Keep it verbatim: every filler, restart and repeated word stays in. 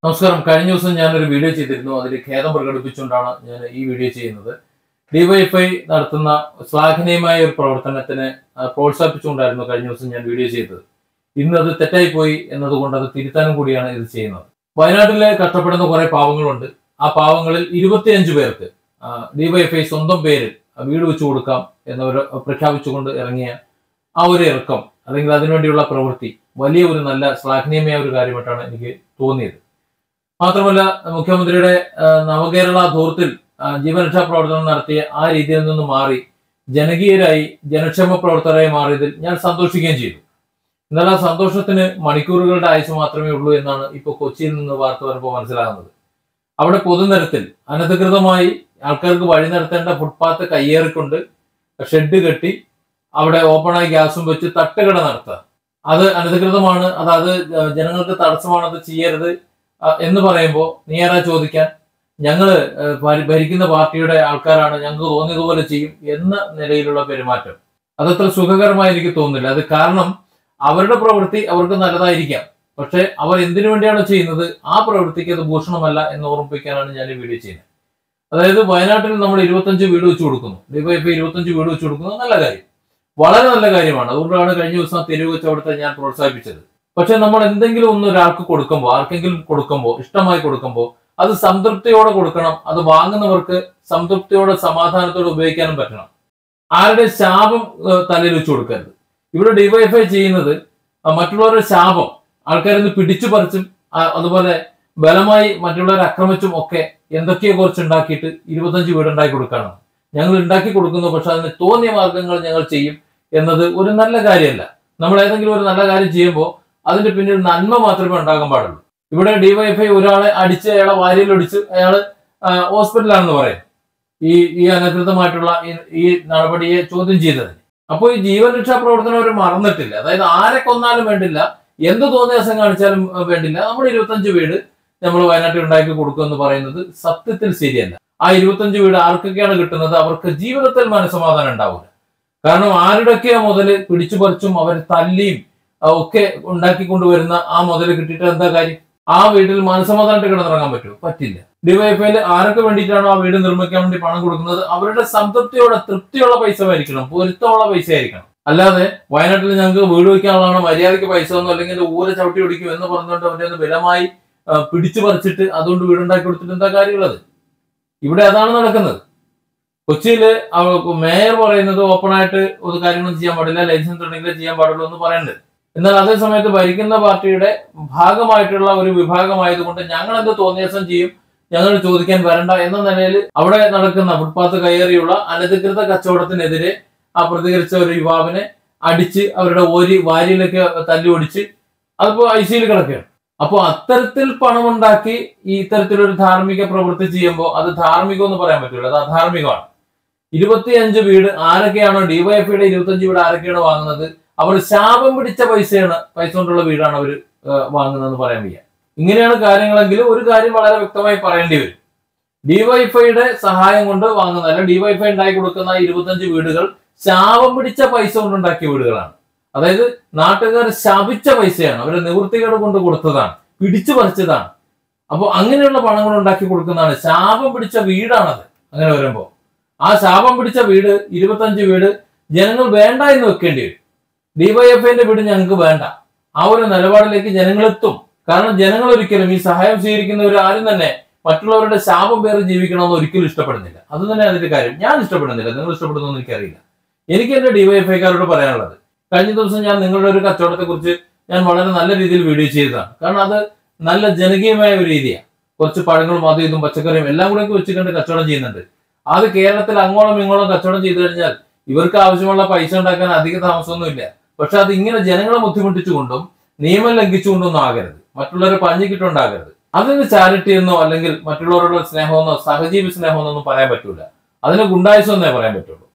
നമസ്കാരം. കഴിഞ്ഞ ദിവസം ഞാനൊരു വീഡിയോ ചെയ്തിരുന്നു. അതിൽ ഖേദം പ്രകടിപ്പിച്ചുകൊണ്ടാണ് ഞാൻ ഈ വീഡിയോ ചെയ്യുന്നത്. ഡിവൈഎഫ്ഐ നടത്തുന്ന ശ്ലാഘനീയമായ ഒരു പ്രവർത്തനത്തിനെ പ്രോത്സാഹിപ്പിച്ചുകൊണ്ടായിരുന്നു കഴിഞ്ഞ ദിവസം ഞാൻ വീഡിയോ ചെയ്തത്. ഇന്ന് അത് തെറ്റായിപ്പോയി എന്നതുകൊണ്ട് അത് തിരുത്താനും കൂടിയാണ് ഇത് ചെയ്യുന്നത്. വയനാട്ടിലെ കഷ്ടപ്പെടുന്ന കുറെ പാവങ്ങളുണ്ട്. ആ പാവങ്ങളിൽ ഇരുപത്തിയഞ്ചു പേർക്ക് ഡിവൈഎഫ്ഐ സ്വന്തം പേരിൽ വീട് വെച്ചു കൊടുക്കാം എന്നവർ പ്രഖ്യാപിച്ചുകൊണ്ട് ഇറങ്ങിയ ആ ഒരു ഇറക്കം അല്ലെങ്കിൽ അതിനുവേണ്ടിയുള്ള പ്രവൃത്തി വലിയ ഒരു നല്ല ശ്ലാഘനീയമായ ഒരു കാര്യമായിട്ടാണ് എനിക്ക് തോന്നിയത്. മാത്രമല്ല, മുഖ്യമന്ത്രിയുടെ നവകേരള ധൂർത്തിൽ ജീവരക്ഷാ പ്രവർത്തനം നടത്തിയ ആ രീതിയിൽ നിന്ന് മാറി ജനകീയരായി ജനക്ഷേമ പ്രവർത്തകരായി മാറിയതിൽ ഞാൻ സന്തോഷിക്കുകയും ചെയ്തു. എന്നാൽ ആ സന്തോഷത്തിന് മണിക്കൂറുകളുടെ ആയുസ് മാത്രമേ ഉള്ളൂ എന്നാണ് ഇപ്പോൾ കൊച്ചിയിൽ നിന്ന് വാർത്ത വരുമ്പോൾ മനസ്സിലാകുന്നത്. അവിടെ പൊതുനിരത്തിൽ അനധികൃതമായി ആൾക്കാർക്ക് വഴി നടത്തേണ്ട ഫുട്പാത്ത് കയ്യേറിക്കൊണ്ട് ഷെഡ് കെട്ടി അവിടെ ഓപ്പണായി ഗ്യാസും വെച്ച് തട്ടുകട നടത്തുക, അത് അനധികൃതമാണ്, അതായത് ജനങ്ങൾക്ക് തടസ്സമാണ്, അത് ചെയ്യരുത് എന്ന് പറയുമ്പോൾ നീ ആരാ ചോദിക്കാൻ? ഞങ്ങള് ഭരിക്കുന്ന പാർട്ടിയുടെ ആൾക്കാരാണ്, ഞങ്ങൾക്ക് തോന്നിയതുപോലെ ചെയ്യും എന്ന നിലയിലുള്ള പെരുമാറ്റം അതത്ര സുഖകരമായി എനിക്ക് തോന്നുന്നില്ല. അത് കാരണം അവരുടെ പ്രവൃത്തി അവർക്ക് നല്ലതായിരിക്കാം, പക്ഷെ അവർ എന്തിനു വേണ്ടിയാണ് ചെയ്യുന്നത് ആ പ്രവൃത്തിക്ക് അത് ഭൂഷണമല്ല എന്ന് ഓർമ്മിപ്പിക്കാനാണ് ഞാൻ ഈ വീഡിയോ ചെയ്യുന്നത്. അതായത് വയനാട്ടിൽ നമ്മൾ ഇരുപത്തഞ്ച് വീട് വെച്ച് കൊടുക്കുന്നു, ഡിവൈഎഫ്ഐ ഇരുപത്തഞ്ച് വീട് വെച്ച് കൊടുക്കുന്നത് നല്ല കാര്യം, വളരെ നല്ല കാര്യമാണ്. അതുകൊണ്ടാണ് കഴിഞ്ഞ ദിവസം തെരുവ് കച്ചവടത്തെ ഞാൻ പ്രോത്സാഹിപ്പിച്ചത്. പക്ഷെ നമ്മൾ എന്തെങ്കിലും ഒന്ന് ഒരാൾക്ക് കൊടുക്കുമ്പോൾ, ആർക്കെങ്കിലും കൊടുക്കുമ്പോൾ, ഇഷ്ടമായി കൊടുക്കുമ്പോൾ അത് സംതൃപ്തിയോടെ കൊടുക്കണം. അത് വാങ്ങുന്നവർക്ക് സംതൃപ്തിയോടെ സമാധാനത്തോടെ ഉപയോഗിക്കാനും പറ്റണം. ആരുടെ ശാപം തലയിൽ വെച്ച് കൊടുക്കരുത്. ഇവിടെ ഡിവൈഎഫ്ഐ ചെയ്യുന്നത് മറ്റുള്ളവരുടെ ശാപം ആൾക്കാരിൽ നിന്ന് പിടിച്ചു പറിച്ചും അതുപോലെ ബലമായി മറ്റുള്ളവരെ ആക്രമിച്ചും ഒക്കെ എന്തൊക്കെയോ കുറച്ച് ഉണ്ടാക്കിയിട്ട് ഇരുപത്തഞ്ച് വീട് ഉണ്ടാക്കി കൊടുക്കണം. ഞങ്ങൾ ഉണ്ടാക്കി കൊടുക്കുന്നു, പക്ഷെ അതിന് തോന്നിയ മാർഗങ്ങൾ ഞങ്ങൾ ചെയ്യും എന്നത് ഒരു നല്ല കാര്യമല്ല. നമ്മൾ ഏതെങ്കിലും ഒരു നല്ല കാര്യം ചെയ്യുമ്പോൾ അതിന്റെ പിന്നിൽ നന്മ മാത്രമേ ഉണ്ടാകാൻ പാടുള്ളൂ. ഇവിടെ ഡിവൈഎഫ്ഐ ഒരാളെ അടിച്ച് അയാളെ വാരിയിലൊടിച്ച് അയാള് ഹോസ്പിറ്റലാണെന്ന് പറയും ഈ ഈ അനധികൃതമായിട്ടുള്ള ഈ നടപടിയെ ചോദ്യം ചെയ്തതിന്. അപ്പോൾ ഈ ജീവൻ രക്ഷാ പ്രവർത്തനം അവർ മറന്നിട്ടില്ല. അതായത് ആരെ കൊന്നാലും വേണ്ടില്ല, എന്ത് തോന്നിയാസം കാണിച്ചാലും വേണ്ടില്ല, നമ്മൾ ഇരുപത്തഞ്ച് വീട് നമ്മൾ വയനാട്ടിൽ ഉണ്ടാക്കി കൊടുക്കുക എന്ന് പറയുന്നത് സത്യത്തിൽ ശരിയല്ല. ആ ഇരുപത്തഞ്ച് വീട് ആർക്കൊക്കെയാണ് കിട്ടുന്നത്? അവർക്ക് ജീവിതത്തിൽ മനസ്സമാധാനം ഉണ്ടാവില്ല. കാരണം ആരുടെയൊക്കെയോ മുതല് പിടിച്ചു പറിച്ചും അവർ തല്ലിയും ഒക്കെ ഉണ്ടാക്കി കൊണ്ടുവരുന്ന ആ മുതൽ കിട്ടിയിട്ട് എന്താ കാര്യം? ആ വീട്ടിൽ മനസ്സമാധാനമായിട്ട് കിടന്നിറങ്ങാൻ പറ്റുമോ? പറ്റില്ല. ഡിവൈഎഫ്ഐയിൽ ആരൊക്കെ വേണ്ടിയിട്ടാണോ ആ വീട് നിർമ്മിക്കാൻ വേണ്ടി പണം കൊടുക്കുന്നത് അവരുടെ സംതൃപ്തിയോടെ തൃപ്തിയുള്ള പൈസ ആയിരിക്കണം, പൊരുത്തമുള്ള പൈസ ആയിരിക്കണം. അല്ലാതെ വയനാട്ടിൽ ഞങ്ങൾക്ക് വീട് വയ്ക്കാനുള്ളതാണ്, മര്യാദയ്ക്ക് പൈസ ഒന്നും അല്ലെങ്കിൽ ഊര ചവിട്ടി പിടിക്കും എന്ന് പറഞ്ഞുകൊണ്ട് അവന്റെ ഒന്ന് ബലമായി പിടിച്ചു പറിച്ചിട്ട് അതുകൊണ്ട് വീടുണ്ടാക്കി കൊടുത്തിട്ട് എന്താ കാര്യമുള്ളത്? ഇവിടെ അതാണ് നടക്കുന്നത്. കൊച്ചിയില് മേയർ പറയുന്നത് ഓപ്പണായിട്ട് ഒരു കാര്യങ്ങളും ചെയ്യാൻ പാടില്ല, ലൈസൻസ് ഉണ്ടെങ്കിലേ ചെയ്യാൻ പാടുള്ളൂ എന്ന് പറയുന്നുണ്ട്. എന്നാൽ അതേ സമയത്ത് ഭരിക്കുന്ന പാർട്ടിയുടെ ഭാഗമായിട്ടുള്ള ഒരു വിഭാഗമായതുകൊണ്ട് ഞങ്ങൾ എന്ത് തോന്നിയാസം ചെയ്യും, ഞങ്ങൾ ചോദിക്കാൻ വരണ്ട എന്ന നിലയിൽ അവിടെ നടക്കുന്ന ഫുട്പാത്ത് കയറിയുള്ള അനധികൃത കച്ചവടത്തിനെതിരെ ആ പ്രതികരിച്ച ഒരു യുവാവിനെ അടിച്ച് അവരുടെ ഓരി വാരിയിലൊക്കെ തല്ലി ഒടിച്ച് അതിപ്പോ ഐ സിയിൽ കിടക്കുകയാണ്. അപ്പോൾ അത്തരത്തിൽ പണമുണ്ടാക്കി ഈ ഇത്തരത്തിലൊരു ധാർമ്മിക പ്രവൃത്തി ചെയ്യുമ്പോൾ അത് ധാർമ്മികം എന്ന് പറയാൻ പറ്റില്ല, അത് അധാർമികമാണ്. ഇരുപത്തിയഞ്ച് വീട് ആരൊക്കെയാണോ ഡിവൈഎഫ്ഐയുടെ ഇരുപത്തഞ്ച് വീട് ആരൊക്കെയാണ് വാങ്ങുന്നത്? അവർ ശാപം പിടിച്ച പൈസയാണ്, പൈസ കൊണ്ടുള്ള വീടാണ് അവർ വാങ്ങുന്നതെന്ന് പറയാൻ വയ്യ. ഇങ്ങനെയാണ് കാര്യങ്ങളെങ്കിൽ ഒരു കാര്യം വളരെ വ്യക്തമായി പറയേണ്ടി വരും. ഡിവൈഎഫ്ഐയുടെ സഹായം കൊണ്ട് വാങ്ങുന്നതല്ല, ഡിവൈഎഫ്ഐ ഉണ്ടാക്കി കൊടുക്കുന്ന ഇരുപത്തഞ്ച് വീടുകൾ ശാപം പിടിച്ച പൈസ കൊണ്ടുണ്ടാക്കിയ വീടുകളാണ്. അതായത് നാട്ടുകാർ ശപിച്ച പൈസയാണ്, അവരെ നിവൃത്തികേട് കൊണ്ട് കൊടുത്തതാണ്, പിടിച്ചു പറിച്ചതാണ്. അപ്പോൾ അങ്ങനെയുള്ള പണങ്ങൾ ഉണ്ടാക്കി കൊടുക്കുന്നതാണ്. ശാപം പിടിച്ച വീടാണത്. അങ്ങനെ വരുമ്പോൾ ആ ശാപം പിടിച്ച വീട് ഇരുപത്തഞ്ച് വീട് ജനങ്ങൾ വേണ്ട എന്ന് വെക്കേണ്ടി വരും. ഡിവൈഎഫ്ഐന്റെ വീട് ഞങ്ങൾക്ക് വേണ്ട, ആ ഒരു നിലപാടിലേക്ക് ജനങ്ങൾ എത്തും. കാരണം ജനങ്ങൾ ഒരിക്കലും ഈ സഹായം സ്വീകരിക്കുന്നവർ ആരും തന്നെ മറ്റുള്ളവരുടെ ശാപം പേര് ജീവിക്കണമെന്ന് ഒരിക്കലും ഇഷ്ടപ്പെടുന്നില്ല. അത് തന്നെ അതിന്റെ കാര്യം. ഞാൻ ഇഷ്ടപ്പെടുന്നില്ല, നിങ്ങൾ ഇഷ്ടപ്പെടുന്നു എനിക്കറിയില്ല. എനിക്ക് എന്റെ ഡിവൈഎഫ്ഐക്കാരോട് പറയാനുള്ളത്, കഴിഞ്ഞ ദിവസം ഞാൻ നിങ്ങളുടെ ഒരു കച്ചവടത്തെ കുറിച്ച് ഞാൻ വളരെ നല്ല രീതിയിൽ വീഡിയോ ചെയ്തതാണ്. കാരണം അത് നല്ല ജനകീയമായ ഒരു രീതിയാണ്. കുറച്ച് പഴങ്ങളും അതും ഇതും പച്ചക്കറിയും എല്ലാം കൂടെ വെച്ചിട്ടുണ്ട് കച്ചവടം ചെയ്യുന്നുണ്ട്. അത് കേരളത്തിൽ അങ്ങോളം ഇങ്ങോളം കച്ചവടം ചെയ്തു കഴിഞ്ഞാൽ ഇവർക്ക് ആവശ്യമുള്ള പൈസ ഉണ്ടാക്കാൻ അധിക താമസമൊന്നുമില്ല. പക്ഷെ അത് ഇങ്ങനെ ജനങ്ങളെ ബുദ്ധിമുട്ടിച്ചുകൊണ്ടും നിയമം ലംഘിച്ചുകൊണ്ടൊന്നും ആകരുത്, മറ്റുള്ളവരെ പഞ്ഞിക്കിട്ടുണ്ടാകരുത്. അതിന് ചാരിറ്റി എന്നോ അല്ലെങ്കിൽ മറ്റുള്ളവരോടുള്ള സ്നേഹമെന്നോ സഹജീവി സ്നേഹമെന്നോ ഒന്നും പറയാൻ പറ്റൂല. അതിന് ഗുണ്ടായുസം എന്നേ പറയാൻ പറ്റുള്ളൂ.